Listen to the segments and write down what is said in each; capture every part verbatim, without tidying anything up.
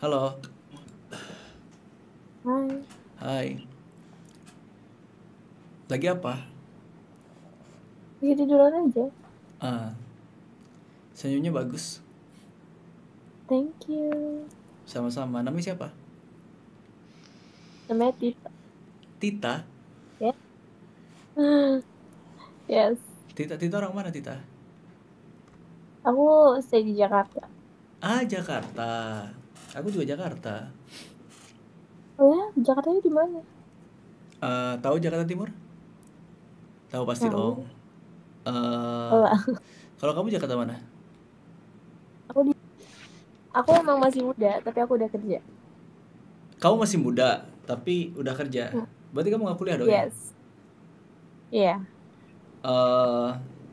Halo, Hai, hai. Lagi apa? lagi tiduran aja. Ah, senyumnya bagus. Thank you. Sama-sama. Namanya siapa? Namanya Tita. Tita. Ya. Yes. Tita, Tita orang mana Tita? Aku stay di Jakarta. Ah, Jakarta. Aku juga Jakarta. Oh ya, Jakartanya di mana? Eh, tahu Jakarta Timur? Tahu pasti dong. Tahu. Eh, Oh, lah. kalau kamu Jakarta mana? Aku di aku emang masih muda, tapi aku udah kerja. Kamu masih muda, tapi udah kerja. Hmm. Berarti kamu nggak kuliah dong ya? Yes. Iya. Eh,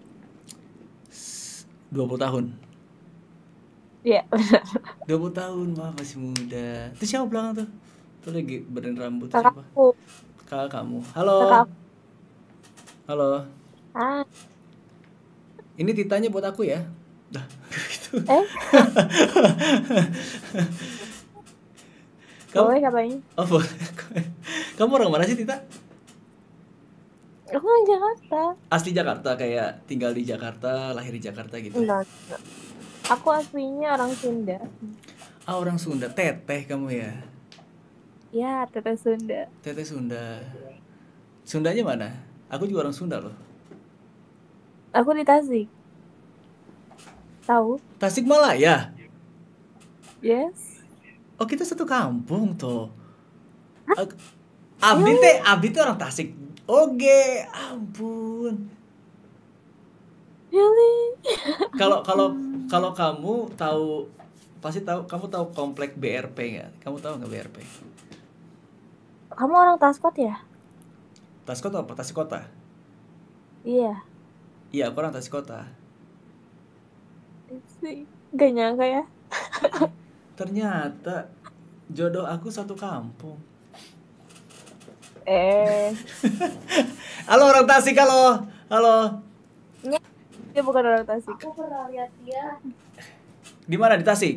dua puluh tahun. Iya, benar. Dua puluh tahun, wah masih muda. Itu siapa belakang tuh? Tuh lagi benerin rambut tuh siapa? Kakakku, Kakak kamu. Halo, kakak. halo. Ah, Ini titanya buat aku ya. Dah, gitu. eh, Kamu, boleh katanya. oh boleh. Kamu orang mana sih Tita? Aku orang Jakarta. Asli Jakarta, kayak tinggal di Jakarta, lahir di Jakarta gitu. Enggak, enggak. Aku aslinya orang Sunda. Ah, orang Sunda. Teteh kamu ya. Ya, teteh Sunda. Teteh Sunda. Sundanya mana? Aku juga orang Sunda loh. Aku di Tasik. Tahu? Tasikmalaya. Yes. Oh, kita satu kampung tuh. Ak- Abdi teh, Really? Abdi teh orang Tasik. Oke, ampun. Really? Kalau kalau kalau kamu tahu, pasti tahu, kamu tahu komplek B R P nggak? Kamu tahu nggak B R P? Kamu orang Taskot ya? Tasikota apa? Tasikota? Iya. Iya, aku orang Tasikota. Sih. Gak nyangka ya. Ternyata jodoh aku satu kampung. Eh, Halo orang Tasik, halo. Halo. nya- dia bukan orang Tasik. Aku pernah lihat dia Di mana di Tasik?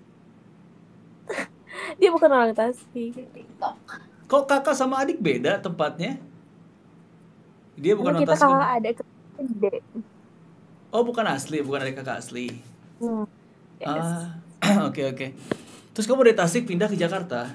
Dia bukan orang Tasik. di TikTok. Kok kakak sama adik beda tempatnya? Dia Karena bukan orang kita Tasik. kakak ada gede. Oh, bukan asli, bukan adik kakak asli. Hmm. Yes. Ah, oke oke. Terus kamu dari Tasik pindah ke Jakarta?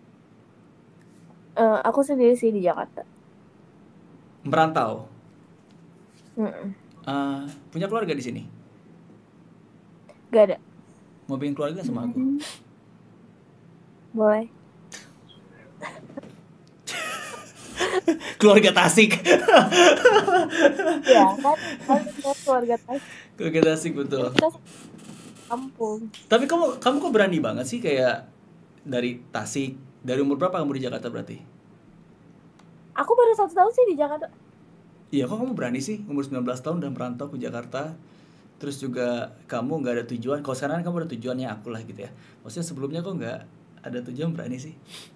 Eh, aku sendiri sih di Jakarta. Merantau? Mm-mm. Ah, punya keluarga di sini? Gak ada. Mau bikin keluarga sama aku? Boleh. Keluarga Tasik. Ya kan, kan kita keluarga Tasik. Keluarga Tasik betul. Kita kampung. Tapi kamu kamu kok berani banget sih kayak dari Tasik. Dari umur berapa kamu di Jakarta berarti? Aku baru satu tahun sih di Jakarta. Iya, kok kamu berani sih umur sembilan belas tahun udah merantau ke Jakarta. Terus juga kamu nggak ada tujuan. Kalau sekarang kan kamu ada tujuannya, aku lah gitu ya. Maksudnya sebelumnya kok nggak ada tujuan, berani sih?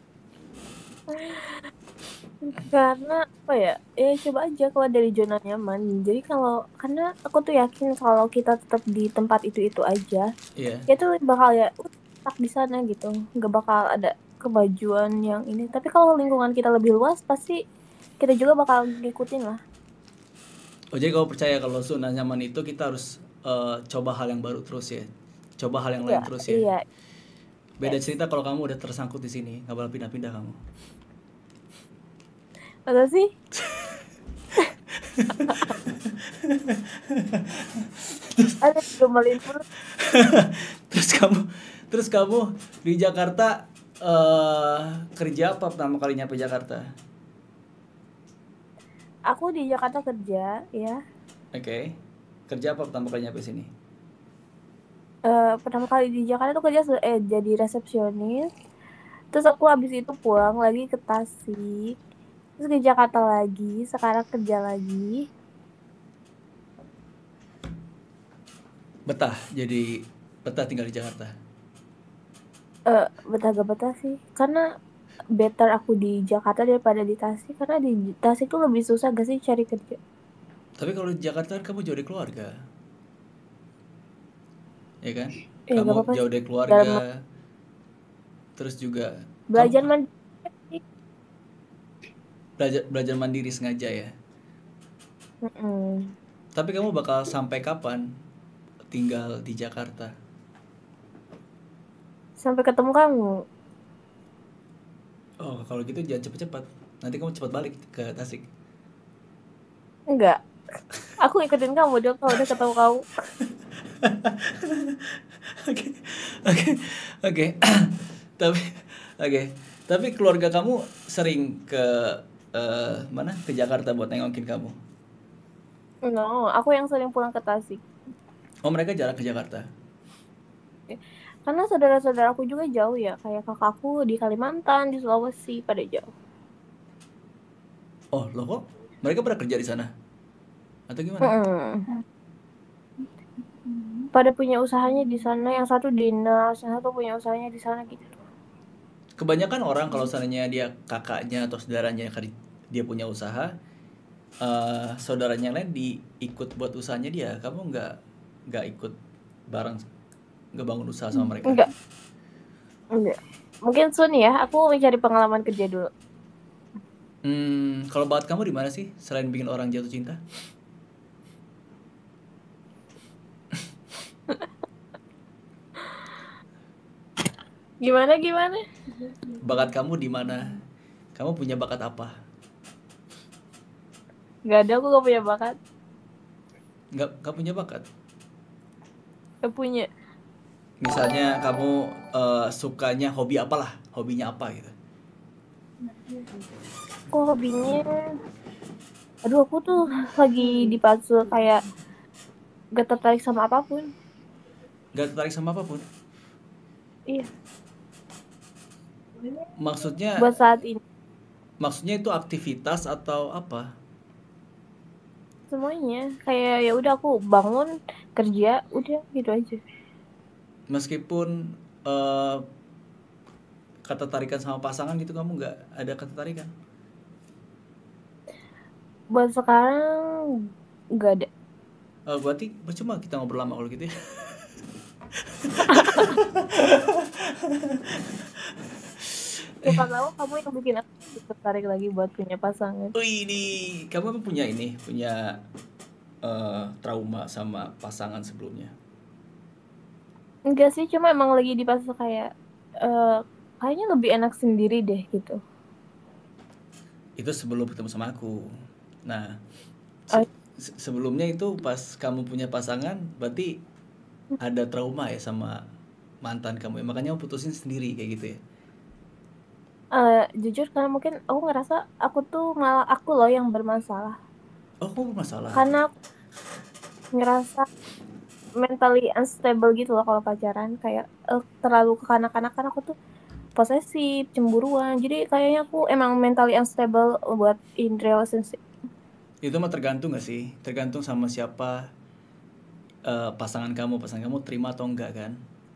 Karena apa ya? Ya coba aja keluar dari zona nyaman. Jadi kalau karena aku tuh yakin kalau kita tetap di tempat itu-itu aja, Iya. ya tuh bakal ya uh, stuck di sana gitu. Nggak bakal ada kemajuan yang ini. Tapi kalau lingkungan kita lebih luas, pasti kita juga bakal ngikutin lah. Oh, jadi kamu percaya kalau zona nyaman itu kita harus eh, coba hal yang baru terus ya? Coba hal yang lain Iya, terus ya? iya. Beda Yes. cerita kalau kamu udah tersangkut di sini, nggak bakal pindah-pindah kamu. Masa sih? Ada gemelin perut. Terus kamu, terus kamu di Jakarta eh kerja apa pertama kali nyampe Jakarta? Aku di Jakarta kerja, ya. Oke. Kerja apa pertama kali nyampe sini? Eh, pertama kali di Jakarta tuh kerja se- eh jadi resepsionis. Terus aku habis itu pulang lagi ke Tasik. Terus ke Jakarta lagi, sekarang kerja lagi. Betah, jadi betah tinggal di Jakarta. Eh, betah gak betah sih? Karena better aku di Jakarta daripada di Tasik. Karena di Tasik tuh lebih susah gak sih cari kerja? Tapi kalau di Jakarta kan kamu jauh dari keluarga, ya kan? Eh, gak Kamu apa-apa jauh sih. dari Dalam keluarga, Terus juga Belajar kamu mandiri. belajar belajar mandiri sengaja ya. Mm-mm. Tapi kamu bakal sampai kapan tinggal di Jakarta? Sampai ketemu kamu. Oh, kalau gitu jangan cepet-cepet. Nanti kamu cepat balik ke Tasik. Enggak. Aku ikutin kamu dong kalau udah ketemu kamu. Oke, oke, oke. Tapi, oke. Tapi keluarga kamu sering ke eh, mana? Ke Jakarta buat nengokin kamu. No, aku yang sering pulang ke Tasik. Oh, mereka jarang ke Jakarta. Karena saudara-saudara aku juga jauh ya. Kayak kakakku di Kalimantan, di Sulawesi, pada jauh. Oh, loh kok? Mereka pernah kerja di sana? Atau gimana? Mm-mm. Pada punya usahanya di sana. Yang satu dinas, yang satu punya usahanya di sana gitu. Kebanyakan orang kalau seandainya dia kakaknya atau saudaranya kerja- dia punya usaha, eh saudaranya yang lain diikut buat usahanya dia. Kamu nggak nggak ikut bareng, nggak bangun usaha sama mereka? Enggak, enggak. Mungkin soon ya, aku mencari pengalaman kerja dulu. Hmm, kalau bakat kamu di mana sih selain bikin orang jatuh cinta? Gimana, gimana? Bakat kamu di mana? Kamu punya bakat apa? Gak ada, aku gak punya bakat. Nggak nggak punya bakat. Gak punya. Misalnya kamu eh, sukanya hobi apalah, hobinya apa gitu. Aku hobinya... Aduh, aku tuh lagi di fase kayak gak tertarik sama apapun. Nggak tertarik sama apapun. Iya, Maksudnya buat saat ini. maksudnya itu aktivitas atau apa? Semuanya. Kayak ya udah aku bangun, kerja, udah gitu aja. Meskipun eh, ketertarikan sama pasangan gitu kamu nggak ada ketertarikan? Buat sekarang gak ada. Eh, berarti percuma kita ngobrol lama kalau gitu ya. Siapa tahu kamu yang bikin aku tertarik lagi buat punya pasangan. Wih, ini kamu apa punya ini, punya eh, trauma sama pasangan sebelumnya? Enggak sih, cuma emang lagi di fase kayak eh kayaknya lebih enak sendiri deh gitu. Itu sebelum ketemu sama aku. Nah, Oh, se- se- sebelumnya itu pas kamu punya pasangan, berarti ada trauma ya sama mantan kamu ya? Makanya kamu putusin sendiri kayak gitu ya? eh, jujur karena mungkin aku ngerasa aku tuh malah aku loh yang bermasalah. Oh, kamu bermasalah. Karena aku ngerasa mentally unstable gitu loh kalau pacaran. Kayak eh, terlalu kekanak-kanakan aku tuh posesif, cemburuan. Jadi kayaknya aku emang mentally unstable buat in relationship. Itu mah tergantung gak sih? Tergantung sama siapa eh, pasangan kamu. Pasangan kamu terima atau enggak kan?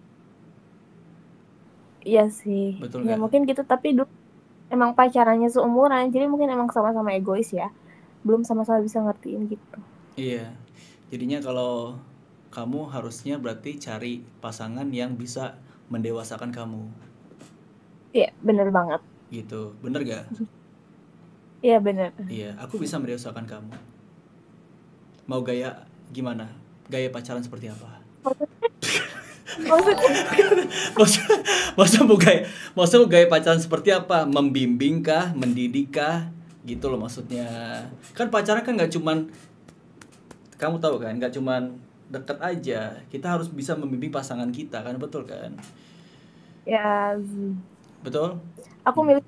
Iya sih. Betul Ya nggak? mungkin gitu, tapi dulu emang pacarannya seumuran. Jadi mungkin emang sama-sama egois ya. Belum sama-sama bisa ngertiin gitu. Iya. Jadinya kalau kamu harusnya berarti cari pasangan yang bisa mendewasakan kamu. Iya, bener banget. Gitu. Bener gak? Iya, bener. Iya, aku bisa mendewasakan kamu. Mau gaya gimana? Gaya pacaran seperti apa? Maksudnya, maksudnya Maksudnya, maksudnya mau gaya, maksudnya mau gaya pacaran seperti apa? Membimbing kah? Mendidik kah? Gitu loh maksudnya. Kan pacaran kan nggak cuman, kamu tahu kan, nggak cuman deket aja. Kita harus bisa membimbing pasangan kita kan, betul kan? ya Betul? aku milih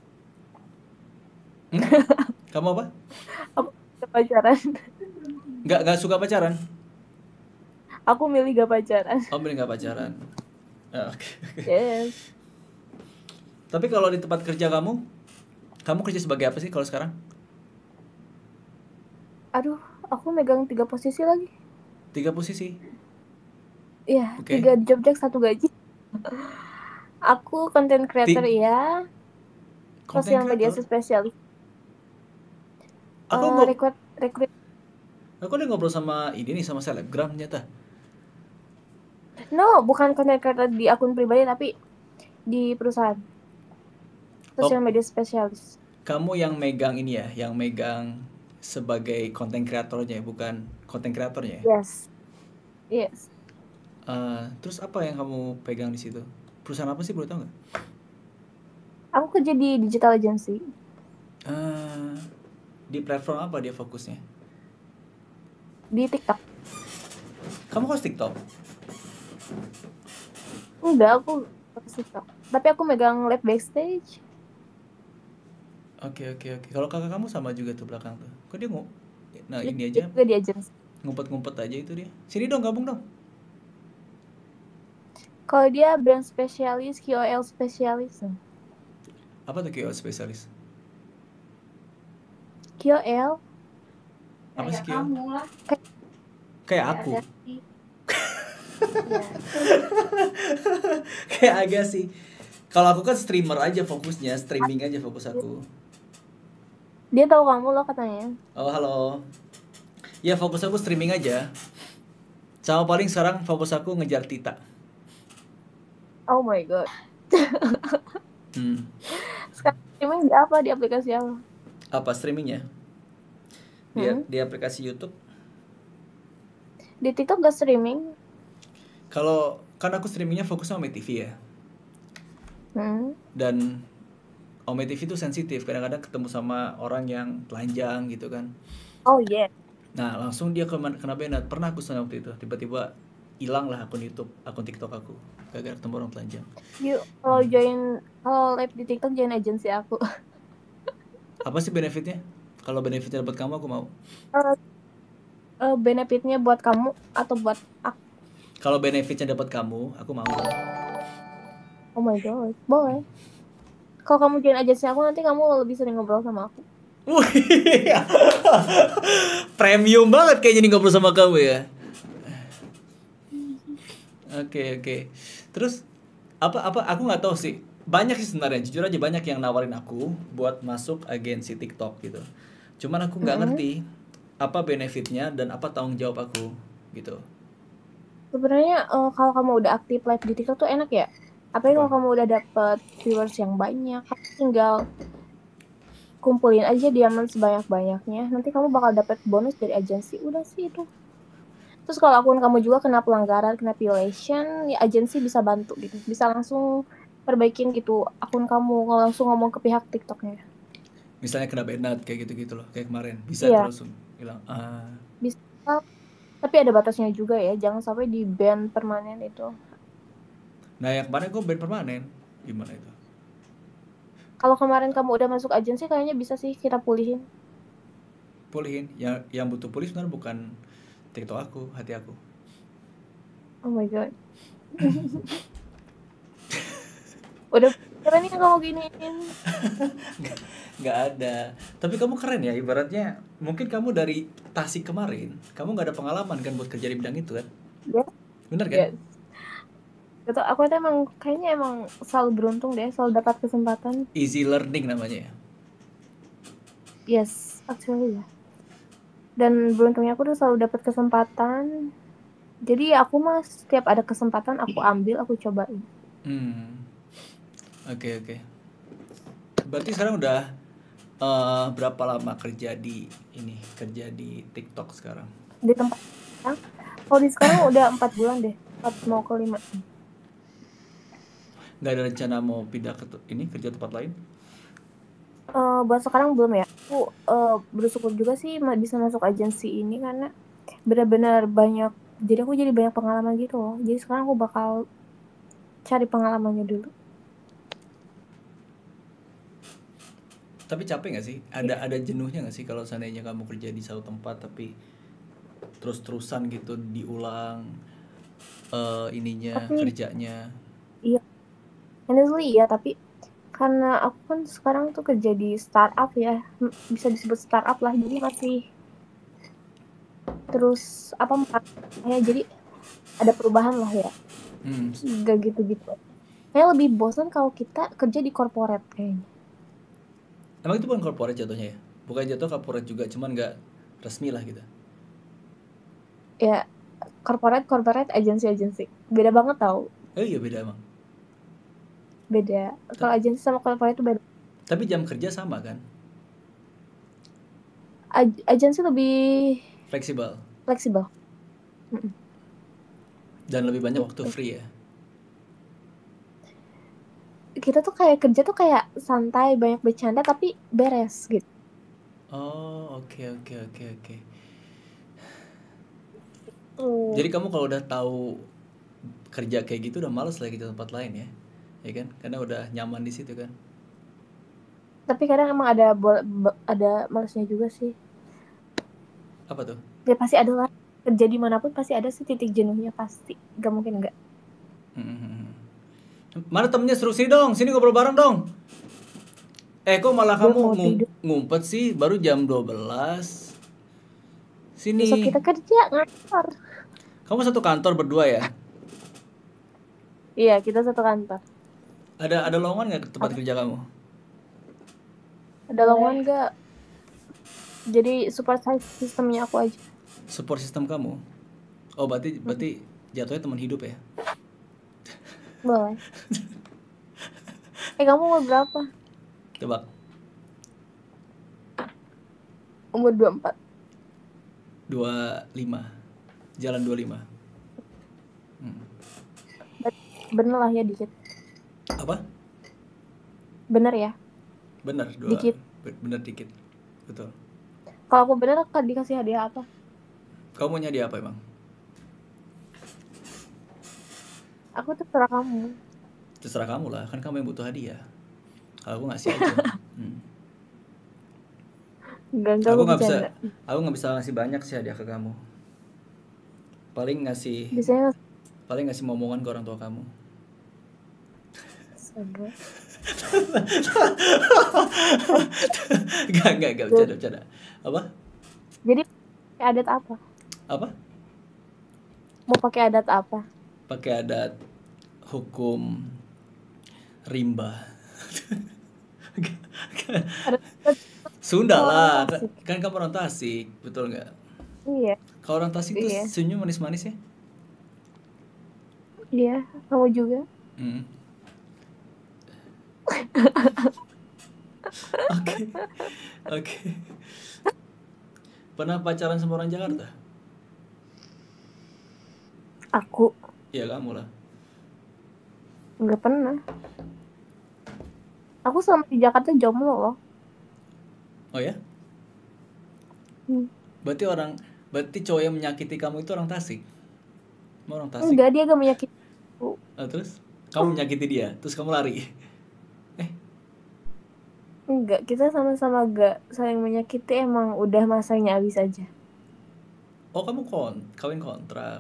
Hmm? Kamu apa? aku milih pacaran. Nggak nggak suka pacaran? Aku milih gak pacaran. Oh, bener nggak pacaran. Ah, Oke. Yes. Tapi kalau di tempat kerja kamu, kamu kerja sebagai apa sih kalau sekarang? Aduh, aku megang tiga posisi lagi. Tiga posisi. Iya, Oke. tiga job desk, satu gaji. Aku content creator Ti- ya, Content sosial media creator. spesialis. Aku Eh, nggak, rekrut rekrut. aku udah ngobrol sama ini nih sama selebgram ternyata. No, bukan content creator di akun pribadi, tapi di perusahaan Oh, sosial media spesialis. kamu yang megang ini ya, yang megang sebagai konten kreatornya, bukan konten kreatornya ya? Yes, yes. Eh, terus apa yang kamu pegang di situ? Perusahaan apa sih, boleh tahu nggak? Aku kerja di digital agency Eh, di platform apa dia fokusnya? di TikTok. Kamu host TikTok? Enggak, aku fokus TikTok. Tapi aku megang live backstage. Oke oke oke. Kalau kakak kamu sama juga tuh belakang tuh. Kok dia mau? Nah Dia ini dia aja juga di agency. ngumpet-ngumpet aja itu dia. Sini dong, gabung dong. Kalau dia brand spesialis, K O L spesialis. Apa tuh K O L spesialis? K O L Apa sih Kayak K O L? kamu lah. kayak Kayak Kayak aku. ada sih. Ya. Kayak agak sih. Kalau aku kan streamer aja fokusnya, streaming aja fokus aku. dia tahu kamu loh katanya. Oh halo. Ya fokus aku streaming aja. Sama paling sekarang fokus aku ngejar Tita. Oh my god. Hmm. Sekarang streaming di apa? Di aplikasi apa? Apa streamingnya? Di, Hmm? di aplikasi YouTube. Di TikTok gak streaming? Kalau kan aku streamingnya fokus sama T V ya. Hmm? Dan Ome T V itu sensitif, kadang-kadang ketemu sama orang yang telanjang gitu kan. Oh yeah. Nah langsung dia kena, kena banned. Pernah aku sana waktu itu, tiba-tiba hilang lah akun YouTube, akun TikTok aku, gara-gara ketemu orang telanjang. Yuk, kalau join kalau live di TikTok join agensi aku. Apa sih benefitnya? Kalau benefitnya dapat kamu, aku mau. Uh, uh, benefitnya buat kamu atau buat aku? Kalau benefitnya dapat kamu, aku mau. Oh my god, boleh. Kalau kamu join agensi aku nanti kamu lebih sering ngobrol sama aku. Wih, premium banget kayaknya nih ngobrol sama kamu ya. Oke oke. Terus apa apa aku nggak tahu sih. Banyak sih sebenarnya, jujur aja banyak yang nawarin aku buat masuk agensi TikTok gitu. Cuman aku nggak Mm-mm. ngerti apa benefitnya dan apa tanggung jawab aku gitu. Sebenarnya uh, kalau kamu udah aktif live di TikTok tuh enak ya. Apalagi kalau Apa? kamu udah dapet viewers yang banyak, kamu tinggal kumpulin aja diamond sebanyak-banyaknya. Nanti kamu bakal dapet bonus dari agensi. Udah sih itu. Terus kalau akun kamu juga kena pelanggaran, kena violation, ya agensi bisa bantu gitu. Bisa langsung perbaikin gitu akun kamu, langsung ngomong ke pihak TikToknya. Misalnya kena banned kayak gitu-gitu loh, kayak kemarin. Bisa Iya, terus bilang ah. bisa. Tapi ada batasnya juga ya, jangan sampai di ban permanen itu. Nah yang kemarin gue ban permanen, gimana itu? Kalau kemarin kamu udah masuk agensi, kayaknya bisa sih kita pulihin. Pulihin. Yang yang butuh pulih sebenarnya bukan TikTok aku, hati aku. Oh my god. Udah berapa nih yang kamu giniin? Nggak nggak ada. Tapi kamu keren ya, ibaratnya mungkin kamu dari Tasik kemarin, kamu nggak ada pengalaman kan buat kerja di bidang itu kan? Yes, Bener kan? yes. Gitu, aku tuh emang kayaknya emang selalu beruntung deh, selalu dapat kesempatan. Easy learning namanya ya. Yes, actually ya. Dan beruntungnya aku tuh selalu dapat kesempatan. Jadi aku mah setiap ada kesempatan aku ambil, aku cobain. Hmm. Oke oke. Berarti sekarang udah eh, berapa lama kerja di ini, kerja di TikTok sekarang? Di tempat sekarang, kalau di sekarang udah empat bulan deh, empat mau ke lima. Nggak ada rencana mau pindah ke te- ini kerja tempat lain? Eh, buat sekarang belum ya. Aku eh, bersyukur juga sih ma- bisa masuk agensi ini karena benar-benar banyak. Jadi aku jadi banyak pengalaman gitu loh. Jadi sekarang aku bakal cari pengalamannya dulu. Tapi capek nggak sih? Ada ada jenuhnya nggak sih kalau seandainya kamu kerja di satu tempat tapi terus-terusan gitu diulang eh, ininya Tapi kerjanya? iya, honestly ya. Tapi karena aku kan sekarang tuh kerja di startup ya, m- bisa disebut startup lah. Jadi masih terus apa ya? Jadi ada perubahan lah ya. Hmm. Gak gitu-gitu. Kayak lebih bosan kalau kita kerja di corporate kayaknya. Emang itu bukan corporate jatuhnya ya? Bukan jatuh corporate juga, cuman nggak resmi lah gitu. Ya, corporate, corporate, agensi-agensi. Beda banget tau. Eh iya beda emang. Beda. Kalau agensi sama corporate itu beda. Tapi jam kerja sama kan? Aj- agensi lebih Fleksibel fleksibel. Mm-mm. dan lebih banyak waktu Gitu. free ya. Kita tuh kayak kerja tuh kayak santai, banyak bercanda tapi beres gitu. Oh, oke oke oke oke. Hmm. Jadi kamu kalau udah tahu kerja kayak gitu udah males lagi di tempat lain ya, ya kan? Karena udah nyaman di situ kan. Tapi kadang emang ada bol- be- ada malesnya juga sih. Apa tuh? Ya pasti ada lah. Kerja dimanapun pasti ada sih titik jenuhnya pasti. Gak mungkin enggak. Hmm. Mana temennya seru sini dong, sini ngobrol bareng dong. Eh kok malah Dia kamu mau ngum- tidur. ngumpet sih, baru jam dua belas. Besok Sini. kita kerja ngantor. Kamu satu kantor berdua ya? Iya, kita satu kantor. Ada ada lowongan nggak ke tempat Apa? kerja kamu? Ada lowongan enggak? Jadi support sistemnya aku aja. Support system kamu? Oh berarti berarti jatuhnya teman hidup ya? Boleh. Eh, kamu umur berapa? Tebak. Umur dua puluh empat. dua puluh lima. Jalan dua puluh lima. Hmm. Bener lah ya dikit. Apa? Bener ya. Bener dua. Dikit. be- Bener dikit. Betul. Kalau aku bener aku dikasih hadiah apa? Kamu maunya dia apa emang? Aku terserah kamu. Terserah kamu lah, kan kamu yang butuh hadiah. Kalau aku ngasih aja. Hmm. Enggak, enggak Aku aku nggak bisa, bercanda. aku nggak bisa ngasih banyak sih hadiah ke kamu. Paling ngasih, Biasanya paling ngasih momongan ke orang tua kamu. astaga. Gak, gak, gak, bercanda, bercanda. Apa? Jadi pakai adat apa? Apa? Mau pakai adat apa? Pakai adat hukum rimba. Adat Sunda orang lah, Tasik. kan kamu orang Tasik, betul nggak? Iya. Kalau orang Tasik tuh Iya. senyum manis-manis ya? Iya, kamu juga. Hmm. Oke, oke. Pernah pacaran sama orang Jakarta? Aku Iya kamu lah. nggak pernah. Aku selama di Jakarta jomblo loh. Oh ya? Hmm. Berarti orang, berarti cowok yang menyakiti kamu itu orang Tasik? Mau orang Tasik? Enggak, dia gak menyakiti aku. Ah, terus? Kamu menyakiti dia, terus kamu lari? Eh, Enggak, kita sama-sama gak saling menyakiti, emang udah masanya habis aja. oh kamu kon, kawin kontrak.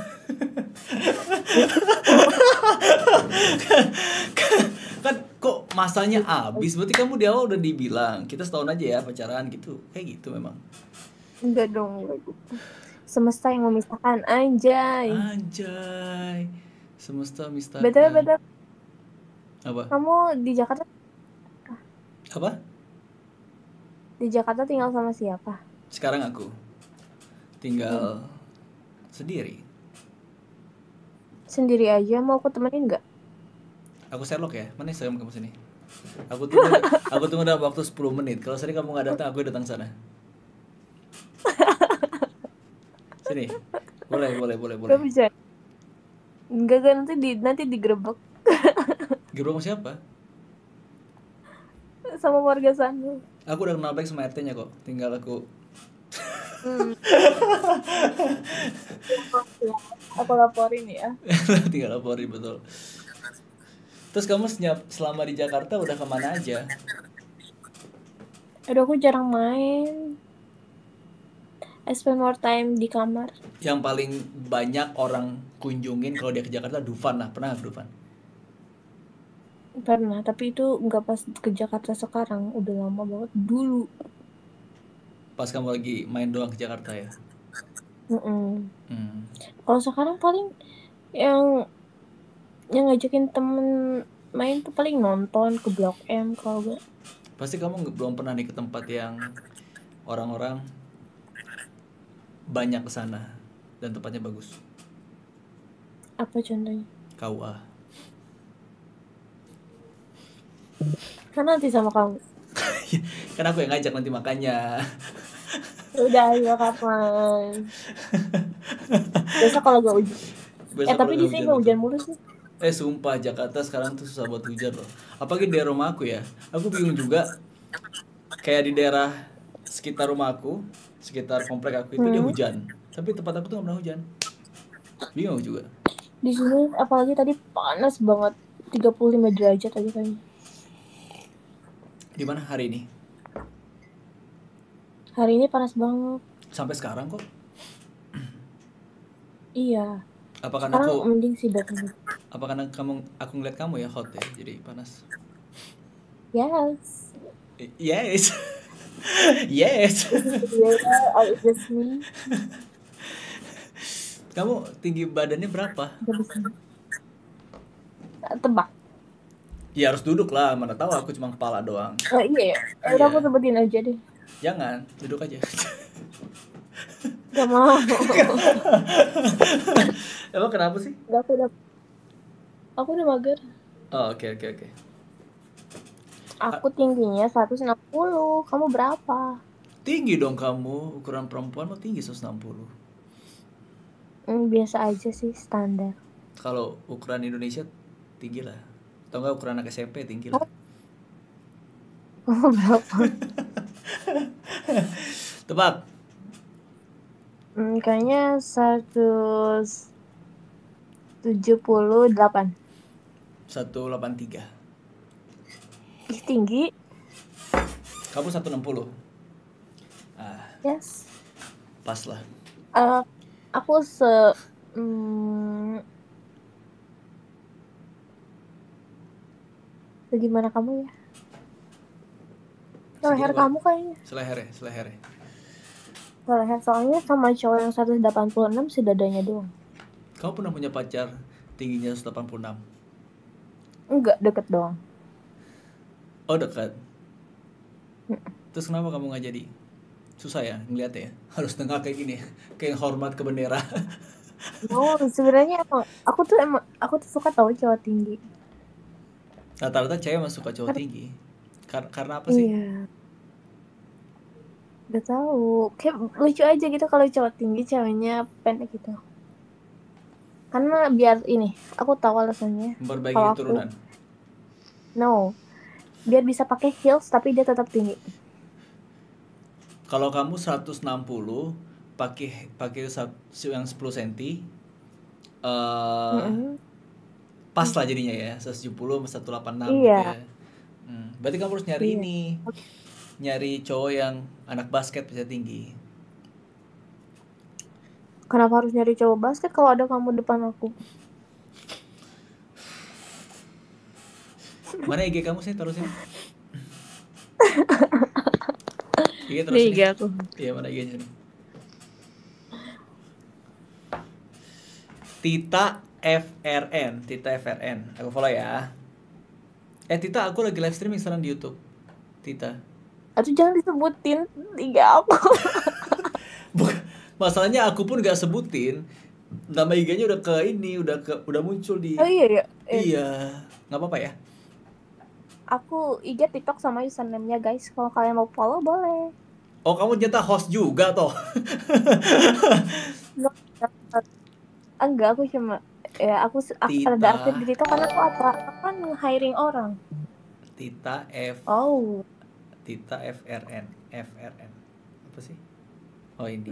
Kan kok masanya habis, berarti kamu di awal udah dibilang kita setahun aja ya pacaran gitu, kayak gitu memang. Enggak dong, enggak gitu. Semesta yang memisahkan, anjay. Anjay, semesta mistakan. Betul, betul. Apa? Kamu di Jakarta Apa? di Jakarta tinggal sama siapa? Sekarang aku tinggal sendiri. Sendiri aja, mau aku temenin nggak? Aku Sherlock ya. Mana Instagram kamu sini? Aku tunggu, aku tunggu dalam waktu sepuluh menit. Kalau sering kamu nggak datang, aku datang sana. Sini. Boleh, boleh, boleh, boleh. Gak bisa. Enggak kan, nanti di nanti digerebek Gerbong siapa? sama warga sana. Aku udah kenal baik sama R T-nya kok. Tinggal aku. Hmm. Aku laporin ya. Tinggal laporin betul. Terus kamu senyap, selama di Jakarta udah kemana aja? Aduh, aku jarang main. I spend more time di kamar. Yang paling banyak orang kunjungin kalau dia ke Jakarta Dufan lah. Pernah nggak ke Dufan? Pernah, tapi itu nggak pas ke Jakarta sekarang. Udah lama banget dulu. Pas kamu lagi main doang ke Jakarta ya? Mm-mm. Hmm. Kalau sekarang paling yang yang ngajakin temen main tuh paling nonton ke Blok M kalau gak. Pasti kamu nggak- belum pernah nih ke tempat yang orang-orang banyak ke sana dan tempatnya bagus. Apa contohnya? K U A. Kan nanti sama kamu. Kan aku yang ngajak nanti makanya. Udah ayo kapan? Biasa kalau gak hujan. Besok Eh tapi kalau di nggak sini hujan gak betul. hujan mulu sih. Eh sumpah Jakarta sekarang tuh susah buat hujan loh. Apalagi di rumah aku ya. Aku bingung juga. Kayak di daerah sekitar rumahku, sekitar komplek aku itu dia Hmm. hujan. Tapi tempat aku tuh nggak pernah hujan. Bingung juga. Di sini apalagi tadi panas banget. tiga puluh lima derajat aja kayaknya. Di mana hari ini? Hari ini panas banget. Sampai sekarang kok. Iya. Apa karena Sekarang aku mending sih datang. apa karena kamu aku ngeliat kamu ya hot ya, jadi panas. Yes. I- Yes. Yes. Yeah, or is this me? Kamu tinggi badannya berapa? Gak bisa. Tebak. Ya harus duduk lah, mana tahu aku cuma kepala doang. Oh iya ya. Eh, udah aku Iya. sebutin aja deh. Jangan, duduk aja. Gak mau. Emang kenapa sih? Udah aku udah. Aku udah mager. Oh, oke oke oke. Aku tingginya seratus enam puluh. Kamu berapa? Tinggi dong kamu, ukuran perempuan mah tinggi seratus enam puluh. Hmm, biasa aja sih, standar. Kalau ukuran Indonesia tinggi lah. Atau enggak ukuran anak S M P tinggi lah. Kamu berapa? Tebak. Hmm, kayaknya seratus tujuh puluh delapan. seratus delapan puluh tiga. Ih, tinggi. Kamu seratus enam puluh. Ah, Yes. pas lah. Eh, aku se... Hmm, bagaimana kamu ya? Leher Segini, kamu kayaknya. Seleher ya, seleher ya. Leher soalnya sama cowok yang seratus delapan puluh enam sih dadanya doang. Kamu pernah punya pacar tingginya seratus delapan puluh enam? Enggak, deket doang. Oh dekat. Mm. Terus kenapa kamu nggak jadi? Susah ya ngeliatnya ya. Harus tengah kayak gini, kayak yang hormat ke bendera. Oh, sebenarnya emang aku tuh emang aku tuh suka tahu cowok tinggi. Rata-rata cewek emang suka cowok tinggi. Kar- karena apa sih? Iya. Gak tahu, kayak lucu aja gitu kalau cowok tinggi ceweknya pendek gitu. Karena biar ini, aku tahu alasannya. Memperbaiki Kalau aku, keturunan. no, biar bisa pakai heels tapi dia tetap tinggi. Kalau kamu seratus enam puluh pakai pakai sa- yang sepuluh sentimeter eh Mm-mm. pas lah jadinya ya, seratus tujuh puluh sama seratus delapan puluh enam Iya. gitu ya. Hmm, berarti kamu harus nyari Iya. ini. Nyari cowok yang anak basket bisa tinggi. Kenapa harus nyari cowok basket kalau ada kamu depan aku? Mana I G kamu sih, taruh sini. I G taruh Nih, sini. aku. Iya, mana I G-nya sini. Tita F R N, Tita F R N. Aku follow ya. Eh Tita, aku lagi live streaming sekarang di YouTube. Tita. Aduh, jangan disebutin tiga aku. Bukan, masalahnya aku pun gak sebutin. Nama I G-nya udah ke ini, udah ke udah muncul di. Oh iya ya. Eh, Iya, nggak apa-apa ya. Aku I G, TikTok sama username-nya guys. Kalau kalian mau follow boleh. Oh, kamu ternyata host juga toh. No, enggak, aku cuma ya aku se- ak- Tita. ada aktif di TikTok karena aku apa? Aku kan hiring orang. Tita F Oh. Tita F R N F R N apa sih? Oh ini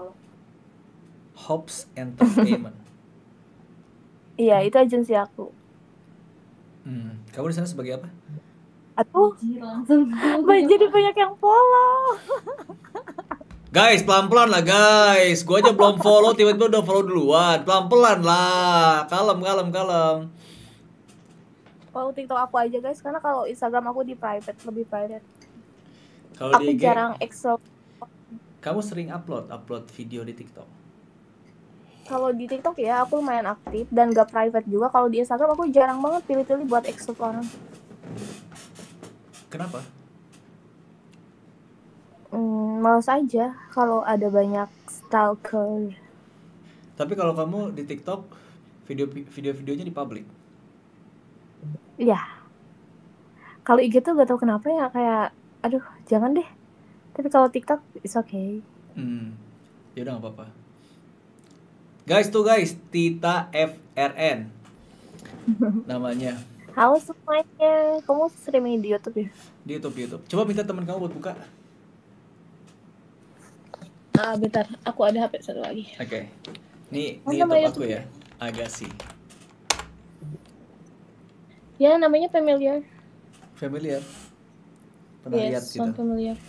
Hops Entertainment. Iya, itu agensi aku. Hmm. Kamu di sana sebagai apa? Aduh, jadi banyak yang follow. Guys, pelan-pelan lah guys. Gua aja belum follow, tiba-tiba udah follow duluan. Pelan-pelan lah. Kalem, kalem, kalem. Follow TikTok aku aja guys, karena kalau Instagram aku di private, lebih private. Kalau Aku di I G, jarang excel. kamu sering upload, upload video di TikTok. Kalau di TikTok ya aku lumayan aktif dan gak private juga. Kalau di Instagram aku jarang banget pilih-pilih buat excel orang. Kenapa? Hmm, males aja kalau ada banyak stalker. Tapi kalau kamu di TikTok, video video-videonya di public. Ya. Kalau I G tuh gak tau kenapa ya kayak aduh jangan deh. Tapi kalau TikTok it's okay. Hmm. Ya udah nggak apa-apa. Guys tuh guys, Tita F R N namanya. Halo semuanya, kamu streaming di YouTube ya? Di YouTube YouTube. Coba minta teman kamu buat buka. Ah bentar, aku ada H P satu lagi. Oke. Nih, Oh, nih nama YouTube aku YouTube ya. Agassi. Ya namanya familiar. Familiar. Pernah lihat Yes, gitu. sound familiar.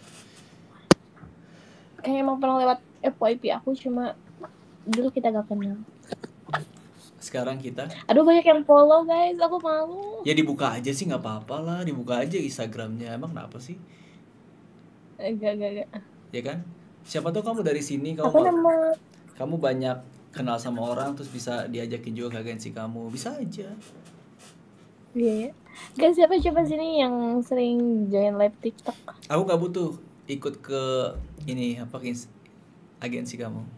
Kayaknya emang pernah lewat F Y P aku, cuma dulu kita gak kenal. Sekarang kita Aduh banyak yang follow guys, aku malu. ya dibuka aja sih, nggak apa-apa lah, dibuka aja Instagramnya. Emang kenapa sih? Eh, Gak, gak, gak. Ya kan? Siapa tahu kamu dari sini kamu Apa mau- nama? kamu banyak kenal sama orang terus bisa diajakin juga ke agensi kamu. Bisa aja. Iya ya. Guys, siapa coba sini yang sering join live TikTok? Aku nggak butuh ikut ke ini apa ke ins- agensi kamu.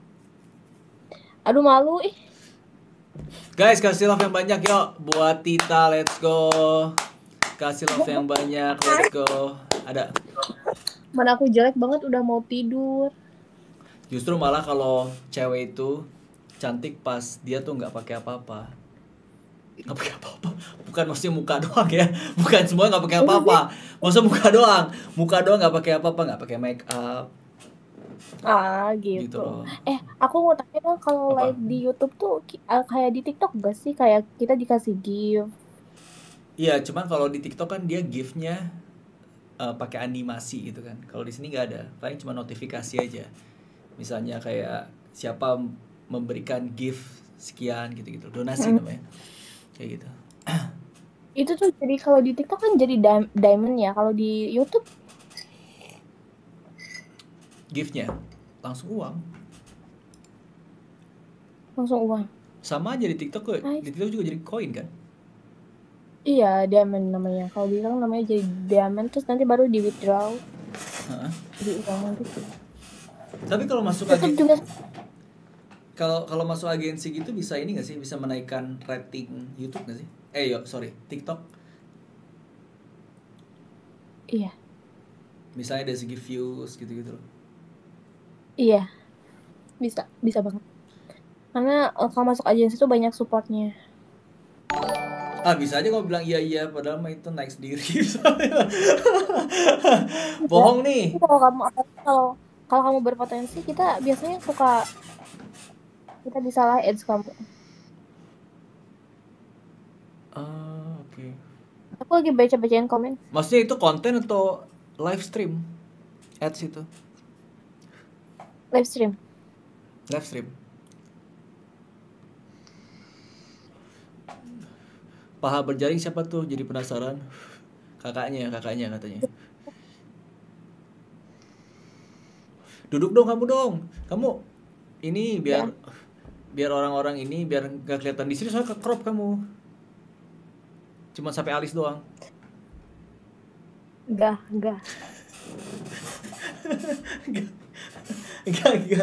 Aduh malu ih. Guys, kasih love yang banyak yuk buat Tita, let's go. Kasih love yang banyak, let's go. Ada. Mana aku jelek banget udah mau tidur. Justru malah kalau cewek itu cantik pas dia tuh nggak pakai apa-apa. Nggak pakai apa-apa. Bukan maksudnya muka doang ya. Bukan semua nggak pakai apa-apa. Maksudnya muka doang. Muka doang nggak pakai apa-apa, nggak pakai make up. Ah gitu. Gitu loh. Eh, aku mau tanya dong kalau Apa? live di YouTube tuh ki- ah, kayak di TikTok gak sih? Kayak kita dikasih gift. Iya, cuman kalau di TikTok kan dia gift-nya eh, pakai animasi gitu kan. Kalau di sini nggak ada. Paling cuma notifikasi aja. Misalnya kayak siapa memberikan gift sekian gitu-gitu. Donasi Hmm. namanya. Kayak gitu. Itu tuh jadi kalau di TikTok kan jadi di- diamond ya. Kalau di YouTube Gift-nya langsung uang. langsung uang. Sama aja di TikTok kok. Nice. Di TikTok juga jadi koin kan. Iya, diamond namanya. Kalau di TikTok namanya jadi diamond terus nanti baru di withdraw Heeh. di uang gitu. Tapi kalau masuk Tetap agensi, juga kalau kalau masuk agensi gitu bisa ini nggak sih? Bisa menaikkan rating YouTube nggak sih? Eh yo sorry TikTok. iya. Misalnya dari segi views gitu-gitu loh. Iya. Bisa, bisa banget. Karena eh, kalau masuk agensi tuh banyak supportnya. Ah bisa aja kalau bilang iya iya padahal mah itu naik sendiri. Bohong nih. Tapi kalau kamu apa kalau kalau kamu berpotensi kita biasanya suka kita bisa lah ads kamu. Ah oke. Aku lagi baca-bacain komen. Maksudnya itu konten atau live stream? Ads itu. Live stream. Live stream. Paha berjaring siapa tuh? Jadi penasaran. Kakaknya, kakaknya katanya. Duduk dong kamu dong. Kamu ini biar biar orang-orang ini biar gak kelihatan di sini soalnya ke crop kamu. Cuma sampai alis doang. Enggak, enggak. Enggak, enggak.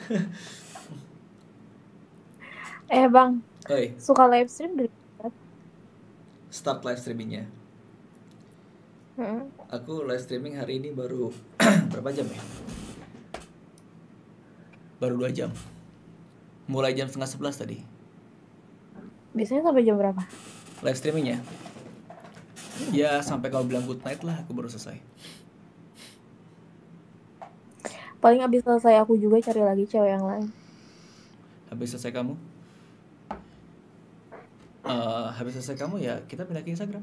Eh bang, Oi, suka live stream dari start live streamingnya. hmm. Aku live streaming hari ini baru berapa jam ya? Baru dua jam. Mulai jam setengah sebelas tadi. Biasanya sampai jam berapa? Live streamingnya. Ya sampai kau bilang good night lah, aku baru selesai. Paling abis selesai aku juga cari lagi cewek yang lain. Habis selesai kamu? Eh, habis selesai kamu ya kita pindah ke Instagram.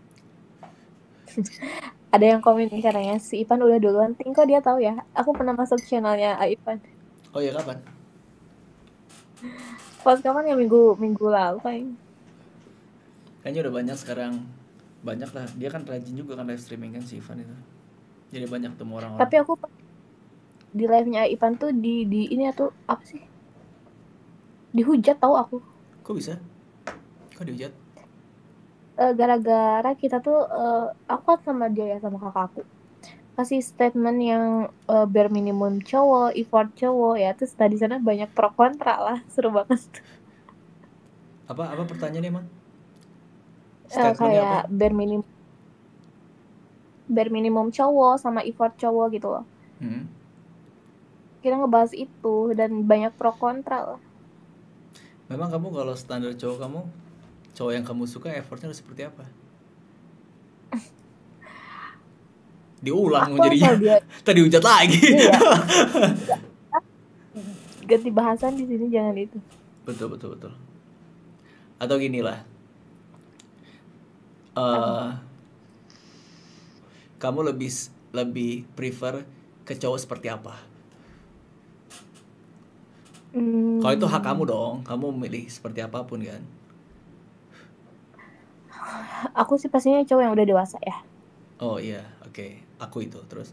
Ada yang komen caranya si Ipan udah duluan. Ting kok dia tahu ya? Aku pernah masuk channelnya Ipan. Oh ya kapan? Pas kapan ya minggu minggu lalu paling. Kayaknya udah banyak sekarang. Banyak lah. Dia kan rajin juga kan live streaming kan si Ivan itu. Jadi banyak ketemu orang-orang. Tapi aku di live-nya Ipan tuh di di ini tuh apa sih? Dihujat tahu aku. Kok bisa? Kok dihujat? Eh, gara-gara kita tuh eh, aku kan sama dia ya sama kakak aku kasih statement yang eh, bare minimum cowok, effort cowok ya terus tadi sana banyak pro kontra lah seru banget. Apa apa pertanyaannya emang? Eh, Statementnya apa? kayak bare minimum bare minimum cowok sama effort cowok gitu loh. Hmm. Kita ngebahas itu dan banyak pro kontra lah. Memang kamu kalau standar cowok kamu, cowok yang kamu suka effortnya harus seperti apa? Diulang Aku mau jadinya. asal dia Tadi hujat lagi. iya ganti bahasan di sini jangan itu. Betul betul betul. Atau gini lah. eh Apa? kamu lebih lebih prefer ke cowok seperti apa? Hmm, Kalau itu hak kamu dong, kamu memilih seperti apapun kan. aku sih pastinya cowok yang udah dewasa ya. Oh iya, oke. Aku itu terus.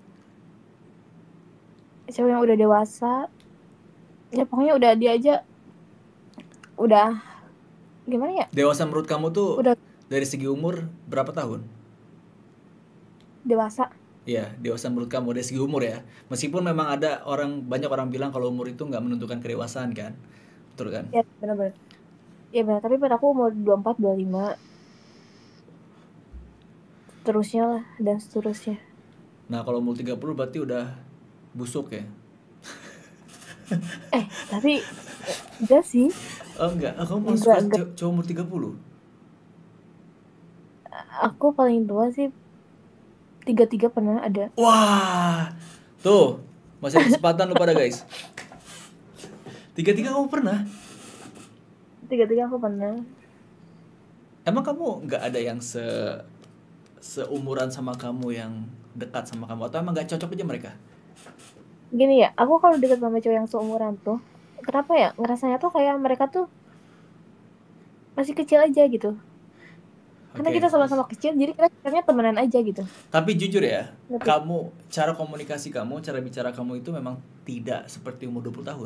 Cowok yang udah dewasa. Ya pokoknya udah dia aja udah gimana ya? Dewasa menurut kamu tuh Udah dari segi umur berapa tahun? dewasa. Iya, dewasa menurut kamu dari segi umur ya. Meskipun memang ada orang banyak orang bilang kalau umur itu nggak menentukan kedewasaan kan, betul kan? Ya benar-benar. Ya benar, tapi pada aku umur dua puluh empat, dua puluh lima terusnya lah dan seterusnya. Nah kalau umur tiga puluh berarti udah busuk ya? Eh, tapi enggak sih. Oh enggak, aku mau Enggak, suka enggak. cow- cowok umur tiga puluh. Aku paling tua sih tiga puluh tiga pernah ada. Wah, tuh masih ada kesempatan lu pada guys. Tiga tiga kamu pernah? tiga puluh tiga aku pernah. Emang kamu nggak ada yang se seumuran sama kamu yang dekat sama kamu atau emang nggak cocok aja mereka? Gini ya, aku kalau deket sama cowok yang seumuran tuh, kenapa ya? Ngerasanya tuh kayak mereka tuh masih kecil aja gitu. Karena Oke. kita sama-sama kecil, jadi kita kesannya temenan aja gitu. Tapi jujur ya, Ngerti? kamu cara komunikasi kamu, cara bicara kamu itu memang tidak seperti umur dua puluh tahun.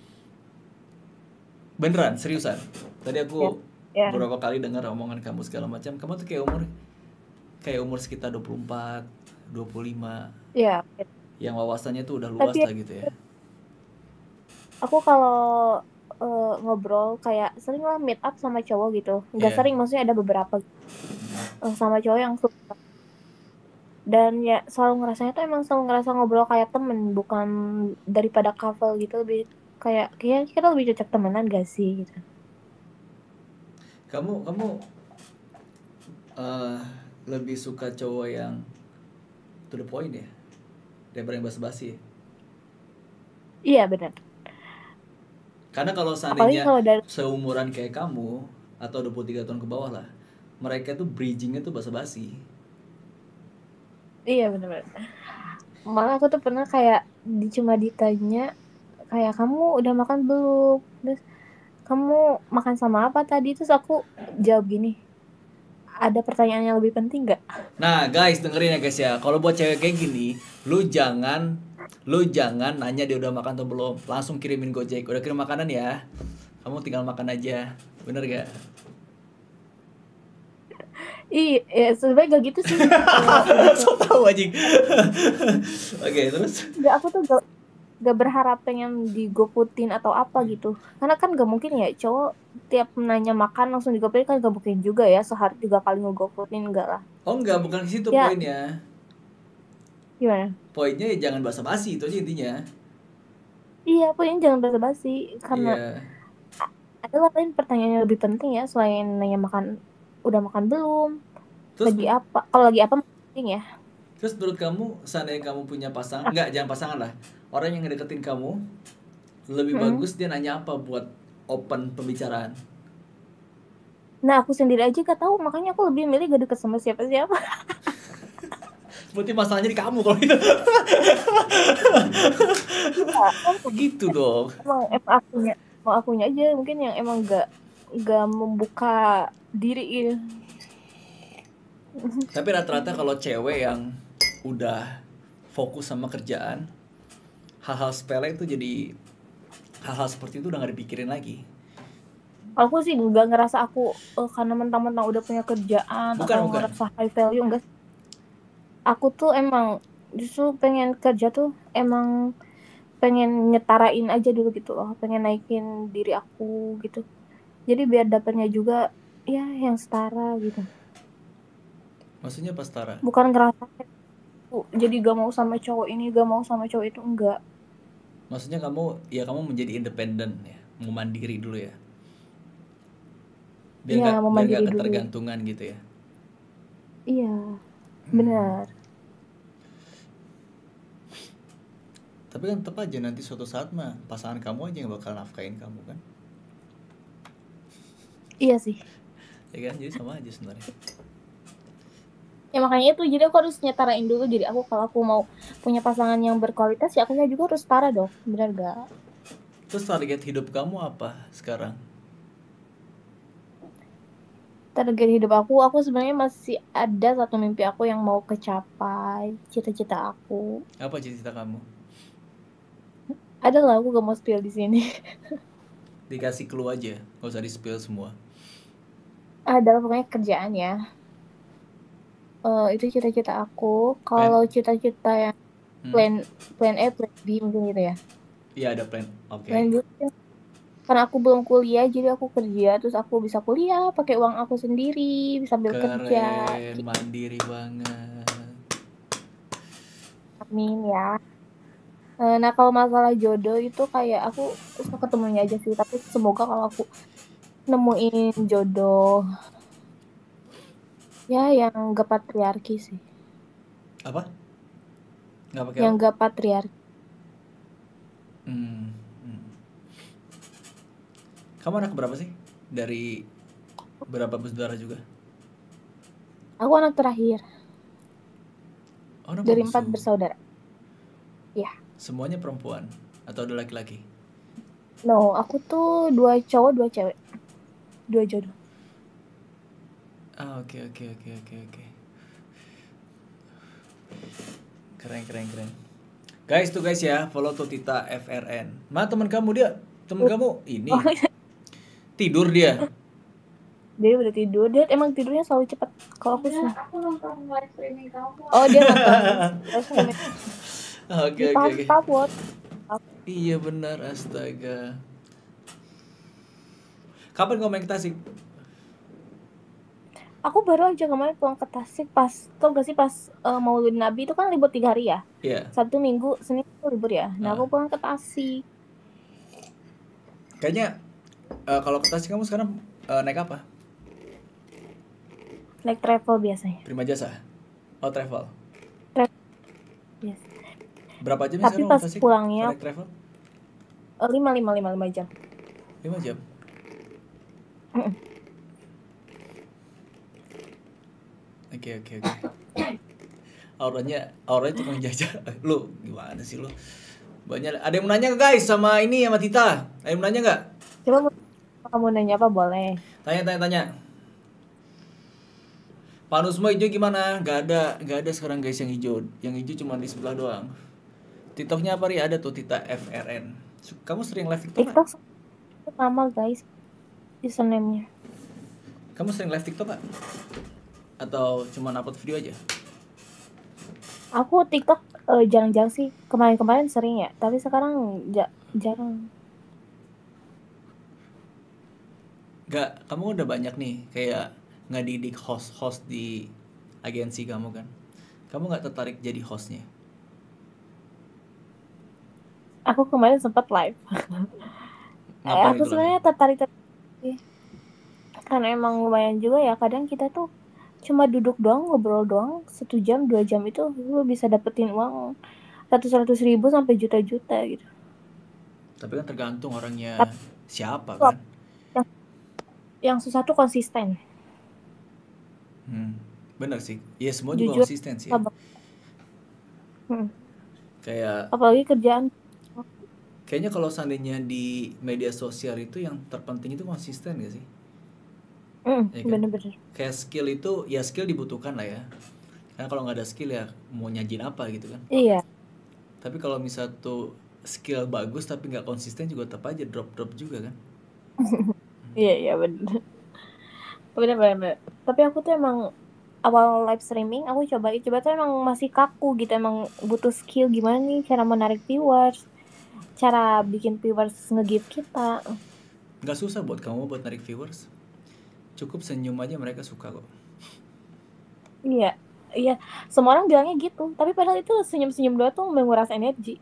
Beneran, seriusan. Tadi aku Ya, ya. beberapa kali dengar omongan kamu segala macam. Kamu tuh kayak umur kayak umur sekitar dua puluh empat, dua puluh lima, Ya, yang wawasannya tuh udah luas tapi lah gitu ya. aku kalau eh, ngobrol kayak sering lah meet up sama cowok gitu. Nggak Iya. sering, maksudnya ada beberapa eh, sama cowok yang suka. Dan ya selalu ngerasanya tuh emang selalu ngerasa ngobrol kayak temen, bukan daripada couple gitu. Lebih kayak kayaknya kita lebih cocok temenan gak sih gitu. Kamu kamu eh, lebih suka cowok yang to the point ya, daripada yang basa-basi ya? Iya benar. Karena kalau Apalagi seandainya kalau dari seumuran kayak kamu atau dua puluh tiga tahun ke bawah lah, mereka tuh bridgingnya tuh basa-basi. iya benar-benar. Malah aku tuh pernah kayak di, cuma ditanya kayak kamu udah makan belum? Terus kamu makan sama apa tadi? Terus aku jawab gini, ada pertanyaan yang lebih penting nggak? Nah guys, dengerin ya guys ya. Kalau buat cewek kayak gini, lu jangan lu jangan nanya dia udah makan atau belum. Langsung kirimin Gojek. Udah kirim makanan ya. Kamu tinggal makan aja. Bener gak? Iya, ya, sebenarnya gak gitu sih. Kalau So tau anjing. Oke, terus nggak, aku tuh gak, gak berharap pengen digoputin atau apa gitu. Karena kan gak mungkin ya cowok tiap nanya makan langsung digoputin, kan gak mungkin juga ya sehari tiga kali ngegoputin, enggak lah. oh enggak, bukan ke situ Ya. poinnya. Gimana? Poinnya ya jangan basa-basi, itu aja intinya. Iya, pokoknya jangan basa-basi karena Iya. ada lain pertanyaan yang lebih penting ya selain nanya makan udah makan belum, Terus lagi apa? Kalau lagi apa penting ya. terus menurut kamu seandainya kamu punya pasangan, enggak jangan pasangan lah. Orang yang ngedeketin kamu lebih Hmm. bagus dia nanya apa buat open pembicaraan. Nah, aku sendiri aja gak tahu, makanya aku lebih milih gak deket sama siapa-siapa. Berarti masalahnya di kamu kalau gitu. Gitu dong. Emang, emang akunya, emang akunya aja mungkin yang emang gak gak membuka diri gitu. Tapi rata-rata kalau cewek yang udah fokus sama kerjaan, hal-hal sepele itu jadi hal-hal seperti itu udah gak dipikirin lagi. Aku sih gak ngerasa aku eh, karena mentang-mentang udah punya kerjaan Bukan, atau bukan. ngerasa high value, enggak. Aku tuh emang justru pengen kerja tuh emang pengen nyetarain aja dulu gitu loh, pengen naikin diri aku gitu. Jadi biar dapatnya juga ya yang setara gitu. Maksudnya pas setara? Bukan ngerasa aku jadi gak mau sama cowok ini, gak mau sama cowok itu, enggak. Maksudnya kamu ya kamu menjadi independen ya, mau mandiri dulu ya. Biar Iya, nggak mau biar nggak mandiri dulu. ketergantungan gitu ya. Iya, benar. Tapi kan tetap aja nanti suatu saat mah pasangan kamu aja yang bakal nafkain kamu kan. Iya sih. Ya kan, jadi sama aja sebenarnya. Ya makanya itu, jadi aku harus nyetarain dulu diri aku. Kalau aku mau punya pasangan yang berkualitas, ya aku juga harus setara dong. Benar gak? Terus target hidup kamu apa sekarang? Target hidup aku, aku sebenarnya masih ada satu mimpi aku yang mau kecapai. Cita-cita aku. Apa cita-cita kamu? Ada lah, aku gak mau spill di sini. Dikasih clue aja, nggak usah di-spill semua. Ada pokoknya kerjaan ya. Uh, itu cita-cita aku. Kalau cita-cita yang Hmm. plan plan A, plan B mungkin gitu ya. Iya ada plan. Oke. Plan B karena aku belum kuliah, jadi aku kerja, terus aku bisa kuliah pakai uang aku sendiri sambil kerja. Keren, mandiri banget. Amin ya. Uh, nah kalau masalah jodoh itu kayak aku suka ketemunya aja sih, tapi semoga kalau aku nemuin jodoh ya yang gak patriarki sih. Apa? Nggak pakai Yang apa? gak patriarki. Hmm. hmm. Kamu anak berapa sih? Dari berapa bersaudara juga? Aku anak terakhir Oh, anak dari bungsu. empat bersaudara. Ya. Semuanya perempuan atau ada laki-laki? No, aku tuh dua cowok, dua cewek. Dua jodoh. Ah, oke oke oke oke oke. Keren keren keren. Guys tuh guys ya, follow tuh Tita F R N. Mana teman kamu dia? Teman kamu ini Oh, tidur dia. dia udah tidur. Dia emang tidurnya selalu cepat. Kalau aku sih. Aku nonton live streaming kamu. Oh, dia nonton live streaming. Oke Di oke oke. password. Iya benar, astaga. Kapan kamu main ke Tasik? Aku baru aja kemarin pulang ke Tasik pas, tau gak sih pas uh, Maulid Nabi itu kan libur tiga hari ya. Iya. Sabtu, Minggu, Senin itu libur ya. Nah, Ah. aku pulang ke Tasik. Kayaknya eh, kalau ke Tasik kamu sekarang eh, naik apa? Naik travel biasanya. Prima Jasa. Oh travel. Yes. Berapa jamnya Tapi sekarang pas ke Tasik? pulangnya Naik travel? uh, lima, lima, lima, lima jam. lima jam. Oke oke oke. Auranya, auranya tukang jajah. Lu gimana sih lu? Banyak. Ada yang mau nanya nggak guys sama ini sama Tita? Ada yang mau nanya nggak? Coba kamu nanya apa boleh. Tanya tanya tanya. Panusmo hijau gimana? Gak ada, gak ada sekarang guys yang hijau. Yang hijau cuma di sebelah doang. TikToknya apa Ri? Ada tuh Tita F R N. Kamu sering live TikTok? TikTok sama guys username-nya. Kamu sering live TikTok gak? Atau cuma upload video aja? Aku TikTok uh, jarang-jarang sih. Kemarin-kemarin sering ya, tapi sekarang ja- jarang. Gak, kamu udah banyak nih kayak ngedidik host-host di agensi kamu kan? Kamu gak tertarik jadi hostnya? Aku kemarin sempat live. Ngapain aku itu sebenarnya live? tertarik tertarik karena emang lumayan juga ya. Kadang kita tuh cuma duduk doang, ngobrol doang, satu jam, dua jam itu lu bisa dapetin uang ratus-ratus ribu sampai juta-juta gitu. Tapi kan tergantung orangnya Tapi, siapa kan? Yang, yang susah tuh konsisten. Hmm, bener sih. Ya semua juga Jujur, konsisten sih. Ya. Hmm. Kayak apalagi kerjaan. Kayaknya kalau seandainya di media sosial itu yang terpenting itu konsisten gak sih? Mm, Ya kan? bener-bener. Kayak skill itu, ya skill dibutuhkan lah ya. Karena kalau nggak ada skill ya mau nyajin apa gitu kan? Iya. Tapi kalau misal tuh skill bagus tapi nggak konsisten juga tetap aja drop-drop juga kan? Iya iya bener. Bener bener. Tapi aku tuh emang awal live streaming aku coba coba tuh emang masih kaku gitu, emang butuh skill gimana nih cara menarik viewers, cara bikin viewers nge-give kita. Nggak susah buat kamu buat narik viewers. Cukup senyum aja mereka suka kok. Iya, iya. Semua orang bilangnya gitu. Tapi padahal itu senyum-senyum doang tuh menguras energi.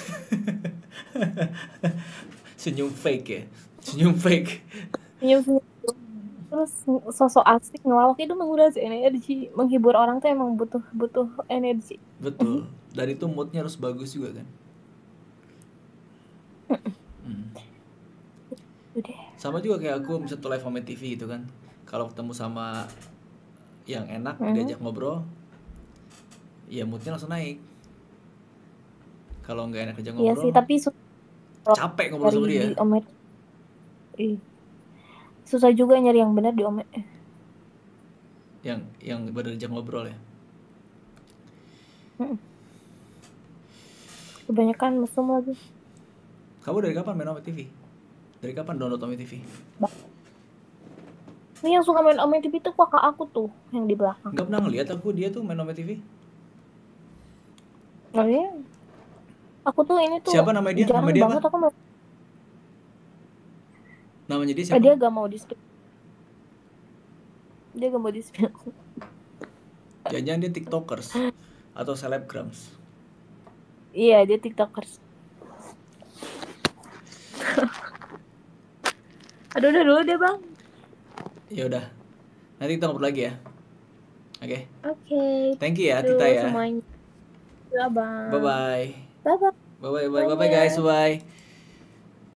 Senyum fake ya. Senyum fake. Senyum-senyum terus sosok asik ngelawak itu menguras energi. Menghibur orang tuh emang butuh butuh energi. Betul. Dan itu moodnya harus bagus juga kan. Hmm. Udah. Sama juga kayak aku misalnya tuh live sama T V gitu kan. Kalau ketemu sama yang enak Mhm. diajak ngobrol, ya moodnya langsung naik. Kalau nggak enak aja Iya sih, ngobrol, tapi susah capek ngobrol sama nyari di dia. omet. Ih. Susah juga nyari yang benar di omet. Yang yang bener diajak ngobrol ya. Mm-mm. Kebanyakan mesum lagi. Kamu dari kapan main Ome T V? Dari kapan download Ome T V? Ini yang suka main Omet T V tuh kakak aku tuh yang di belakang. Nggak pernah ngeliat aku dia tuh main Ome T V. Oh iya. Aku tuh ini tuh Siapa namanya dia? Nama jarang dia banget apa? aku main. Namanya dia Eh, siapa? dia gak mau di spill. Dia gak mau di spill. Jangan-jangan dia TikTokers atau selebgrams. Iya, dia tiktokers. Aduh, udah dulu deh bang. Ya udah. Nanti kita ngobrol lagi ya. Oke. Oke. Thank you ya Tuh Tita ya. semuanya. Ya bang. Bye bye. Bye bye. Bye bye bye bye guys. Bye.